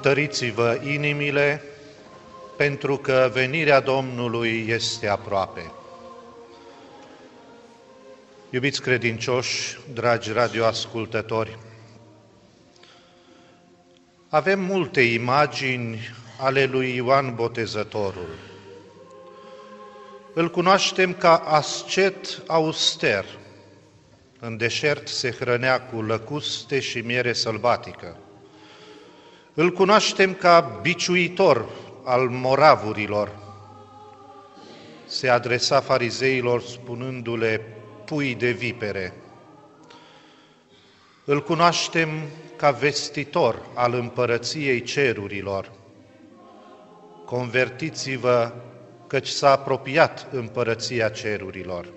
Întăriți-vă inimile, pentru că venirea Domnului este aproape. Iubiți credincioși, dragi radioascultători, avem multe imagini ale lui Ioan Botezătorul. Îl cunoaștem ca ascet auster. În deșert se hrănea cu lăcuste și miere sălbatică. Îl cunoaștem ca biciuitor al moravurilor. Se adresa farizeilor spunându-le pui de vipere. Îl cunoaștem ca vestitor al împărăției cerurilor. Convertiți-vă, căci s-a apropiat împărăția cerurilor.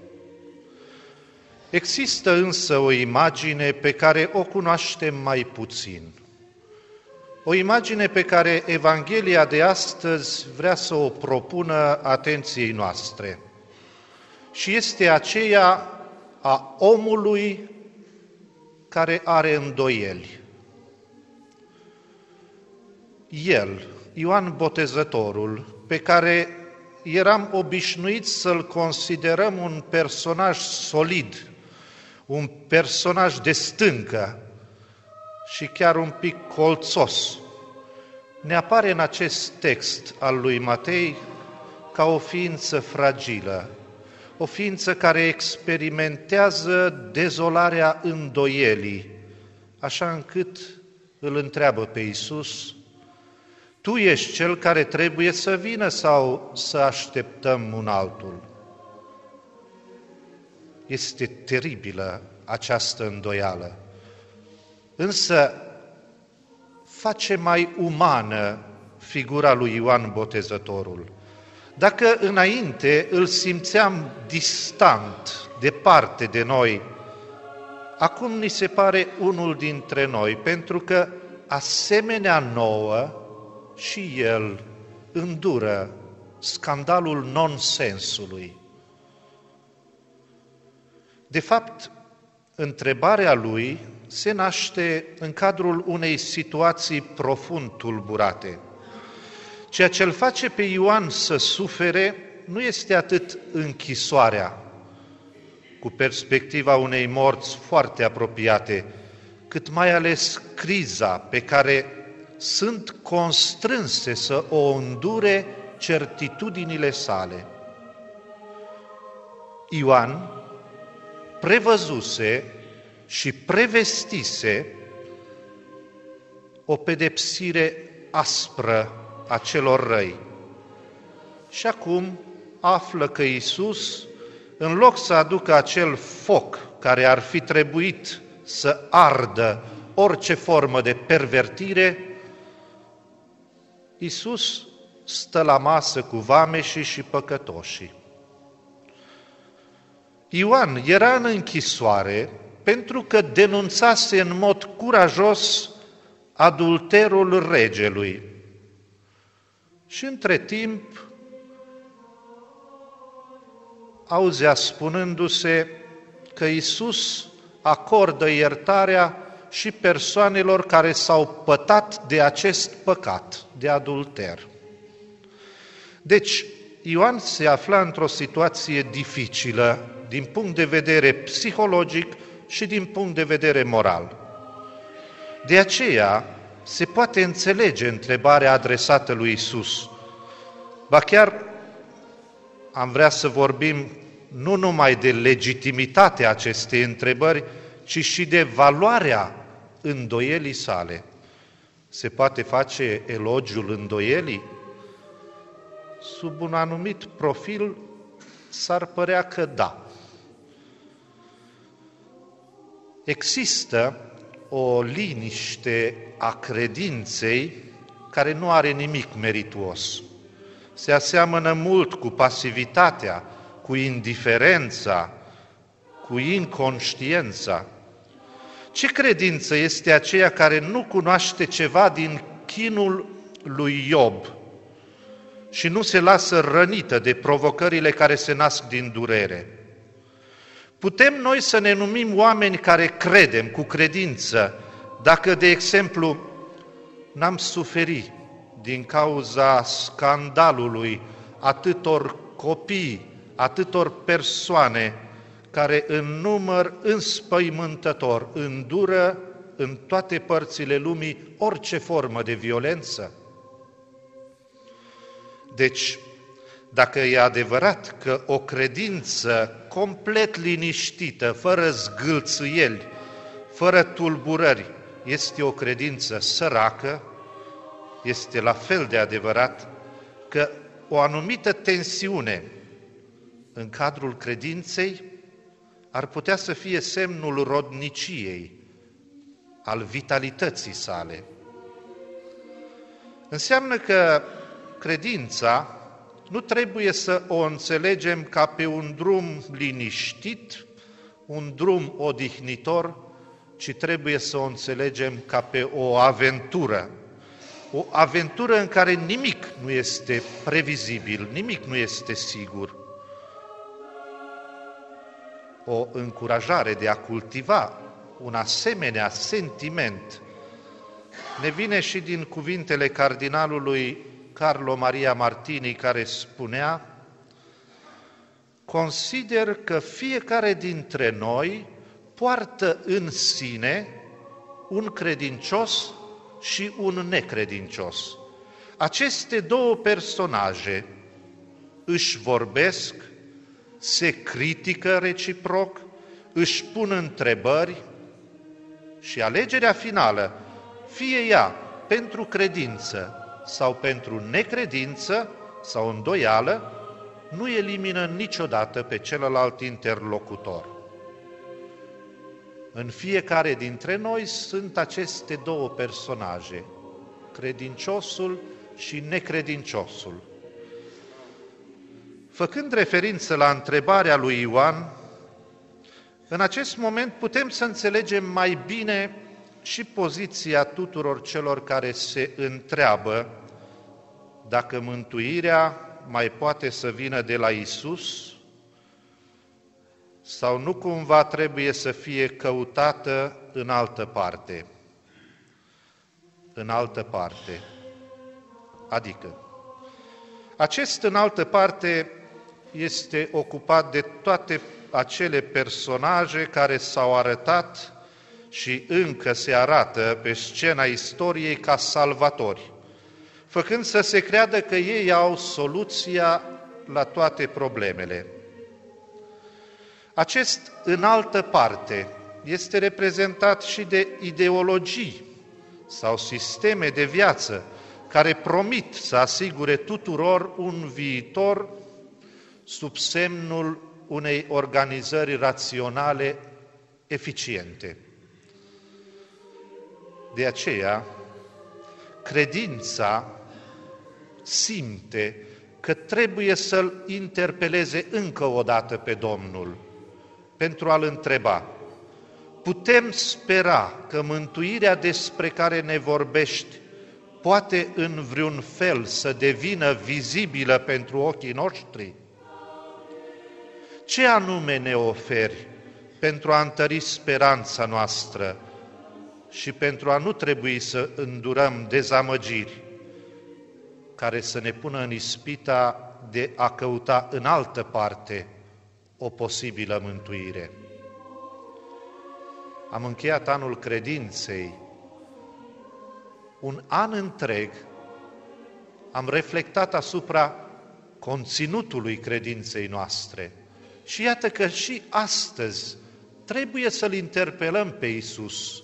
Există însă o imagine pe care o cunoaștem mai puțin. O imagine pe care Evanghelia de astăzi vrea să o propună atenției noastre. Și este aceea a omului care are îndoieli. El, Ioan Botezătorul, pe care eram obișnuiți să-l considerăm un personaj solid, un personaj de stâncă și chiar un pic colțos, ne apare în acest text al lui Matei ca o ființă fragilă, o ființă care experimentează dezolarea îndoielii, așa încât îl întreabă pe Iisus: Tu ești cel care trebuie să vină sau să așteptăm un altul? Este teribilă această îndoială, însă face mai umană figura lui Ioan Botezătorul. Dacă înainte îl simțeam distant, departe de noi, acum ni se pare unul dintre noi, pentru că, asemenea nouă, și el îndură scandalul nonsensului. De fapt, întrebarea lui se naște în cadrul unei situații profund tulburate. Ceea ce îl face pe Ioan să sufere nu este atât închisoarea, cu perspectiva unei morți foarte apropiate, cât mai ales criza pe care sunt constrânse să o îndure certitudinile sale. Ioan prevăzuse și prevestise o pedepsire aspră a celor răi. Și acum află că Iisus, în loc să aducă acel foc care ar fi trebuit să ardă orice formă de pervertire, Iisus stă la masă cu vameșii și păcătoșii. Ioan era în închisoare pentru că denunțase în mod curajos adulterul regelui. Și între timp auzea spunându-se că Iisus acordă iertarea și persoanelor care s-au pătat de acest păcat, de adulter. Deci, Ioan se afla într-o situație dificilă din punct de vedere psihologic și din punct de vedere moral. De aceea se poate înțelege întrebarea adresată lui Iisus. Ba chiar am vrea să vorbim nu numai de legitimitatea acestei întrebări, ci și de valoarea îndoielii sale. Se poate face elogiul îndoielii? Sub un anumit profil s-ar părea că da. Există o liniște a credinței care nu are nimic merituos. Se aseamănă mult cu pasivitatea, cu indiferența, cu inconștiența. Ce credință este aceea care nu cunoaște ceva din chinul lui Iob și nu se lasă rănită de provocările care se nasc din durere? Putem noi să ne numim oameni care credem cu credință, dacă, de exemplu, n-am suferit din cauza scandalului atâtor copii, atâtor persoane care în număr înspăimântător îndură în toate părțile lumii orice formă de violență? Deci, dacă e adevărat că o credință complet liniștită, fără zgâlțâieli, fără tulburări, este o credință săracă, este la fel de adevărat că o anumită tensiune în cadrul credinței ar putea să fie semnul rodniciei, al vitalității sale. Înseamnă că credința nu trebuie să o înțelegem ca pe un drum liniștit, un drum odihnitor, ci trebuie să o înțelegem ca pe o aventură. O aventură în care nimic nu este previzibil, nimic nu este sigur. O încurajare de a cultiva un asemenea sentiment ne vine și din cuvintele cardinalului Carlo Maria Martini, care spunea: consider că fiecare dintre noi poartă în sine un credincios și un necredincios. Aceste două personaje își vorbesc, se critică reciproc, își pun întrebări și alegerea finală, fie ea pentru credință sau pentru necredință sau îndoială, nu elimină niciodată pe celălalt interlocutor. În fiecare dintre noi sunt aceste două personaje, credinciosul și necredinciosul. Făcând referință la întrebarea lui Ioan, în acest moment putem să înțelegem mai bine și poziția tuturor celor care se întreabă dacă mântuirea mai poate să vină de la Iisus sau nu cumva trebuie să fie căutată în altă parte. În altă parte. Adică, acest în altă parte este ocupat de toate acele personaje care s-au arătat și încă se arată pe scena istoriei ca salvatori, făcând să se creadă că ei au soluția la toate problemele. Acest în altă parte este reprezentat și de ideologii sau sisteme de viață care promit să asigure tuturor un viitor sub semnul unei organizări raționale eficiente. De aceea, credința simte că trebuie să-L interpeleze încă o dată pe Domnul pentru a-L întreba: putem spera că mântuirea despre care ne vorbești poate în vreun fel să devină vizibilă pentru ochii noștri? Ce anume ne oferi pentru a întări speranța noastră și pentru a nu trebui să îndurăm dezamăgiri care să ne pună în ispita de a căuta în altă parte o posibilă mântuire? Am încheiat anul credinței. Un an întreg am reflectat asupra conținutului credinței noastre. Și iată că și astăzi trebuie să-L interpelăm pe Iisus.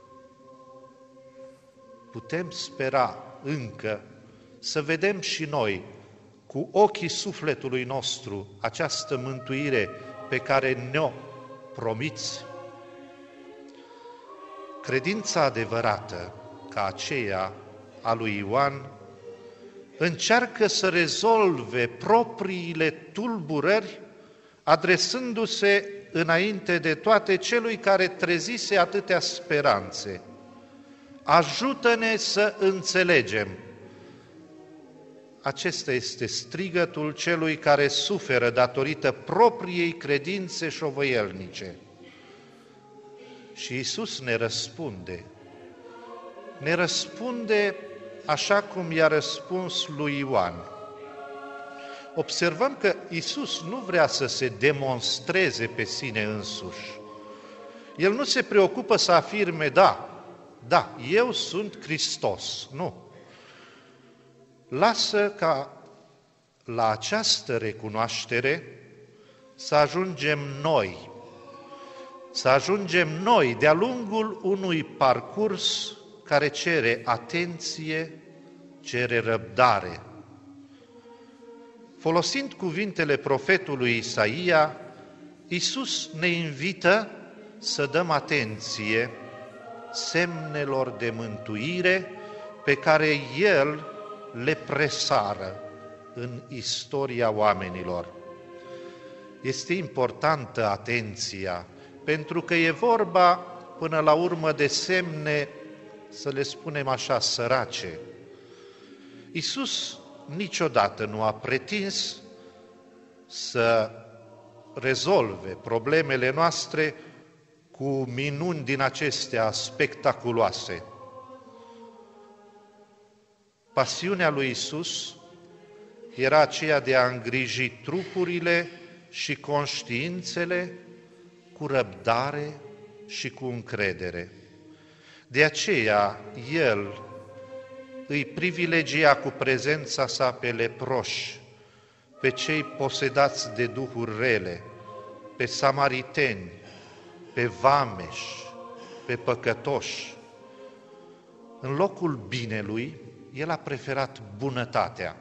Putem spera încă să vedem și noi cu ochii sufletului nostru această mântuire pe care ne-o promiți? Credința adevărată, ca aceea a lui Ioan, încearcă să rezolve propriile tulburări, adresându-se înainte de toate celui care trezise atâtea speranțe. Ajută-ne să înțelegem. Acesta este strigătul celui care suferă datorită propriei credințe șovăielnice. Și Iisus ne răspunde: ne răspunde așa cum i-a răspuns lui Ioan. Observăm că Iisus nu vrea să se demonstreze pe sine însuși. El nu se preocupă să afirme, da, eu sunt Hristos. Nu. Lasă ca la această recunoaștere să ajungem noi, de-a lungul unui parcurs care cere atenție, cere răbdare. Folosind cuvintele profetului Isaia, Iisus ne invită să dăm atenție semnelor de mântuire pe care El le presară în istoria oamenilor. Este importantă atenția, pentru că e vorba până la urmă de semne, să le spunem așa, sărace. Iisus niciodată nu a pretins să rezolve problemele noastre cu minuni din acestea spectaculoase. Pasiunea lui Iisus era aceea de a îngriji trupurile și conștiințele cu răbdare și cu încredere. De aceea, El îi privilegia cu prezența sa pe leproși, pe cei posedați de duhuri rele, pe samariteni, pe vameși, pe păcătoși. În locul binelui, El a preferat bunătatea.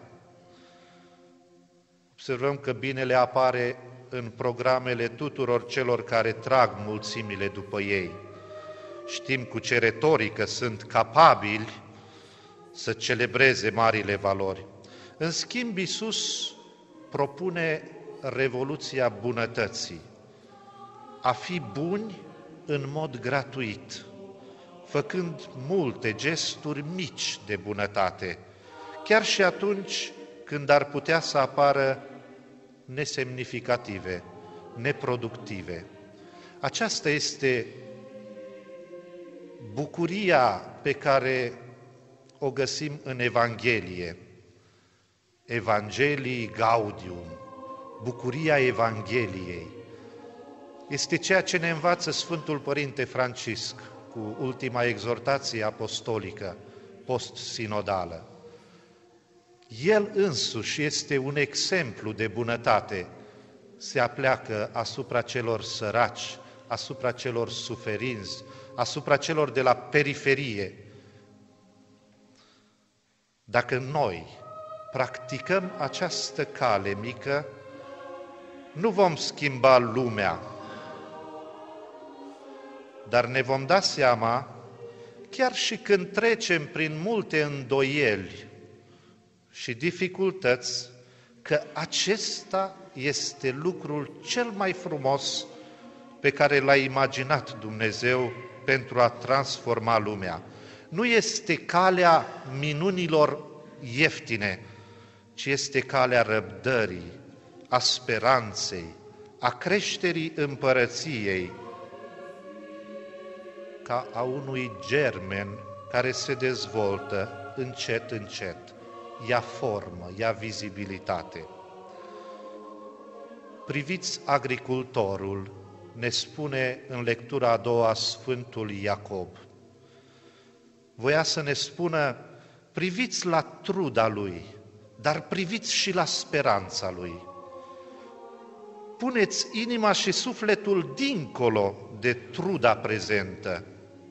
Observăm că binele apare în programele tuturor celor care trag mulțimile după ei. Știm cu ce retorică sunt capabili să celebreze marile valori. În schimb, Iisus propune revoluția bunătății, a fi buni în mod gratuit, făcând multe gesturi mici de bunătate, chiar și atunci când ar putea să apară nesemnificative, neproductive. Aceasta este bucuria pe care o găsim în Evanghelie. Evangelii Gaudium, bucuria Evangheliei. Este ceea ce ne învață Sfântul Părinte Francisc cu ultima exhortație apostolică, post-sinodală. El însuși este un exemplu de bunătate, se apleacă asupra celor săraci, asupra celor suferinți, asupra celor de la periferie. Dacă noi practicăm această cale mică, nu vom schimba lumea, dar ne vom da seama, chiar și când trecem prin multe îndoieli și dificultăți, că acesta este lucrul cel mai frumos pe care l-a imaginat Dumnezeu pentru a transforma lumea. Nu este calea minunilor ieftine, ci este calea răbdării, a speranței, a creșterii împărăției, ca a unui germen care se dezvoltă încet, încet, ia formă, ia vizibilitate. Priviți agricultorul, ne spune în lectura a doua Sfântul Iacob. Voia să ne spună, priviți la truda lui, dar priviți și la speranța lui. Puneți inima și sufletul dincolo de truda prezentă.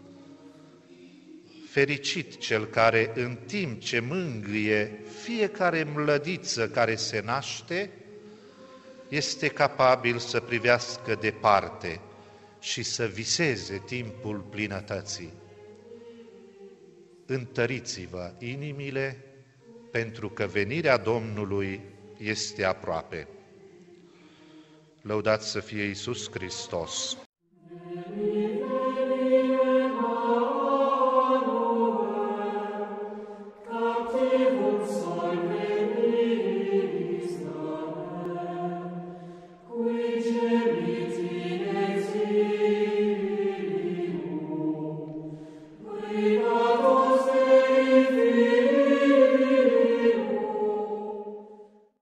Fericit cel care, în timp ce mângâie fiecare mlădiță care se naște, este capabil să privească departe și să viseze timpul plinătății. Întăriți-vă inimile, pentru că venirea Domnului este aproape. Lăudați să fie Iisus Hristos!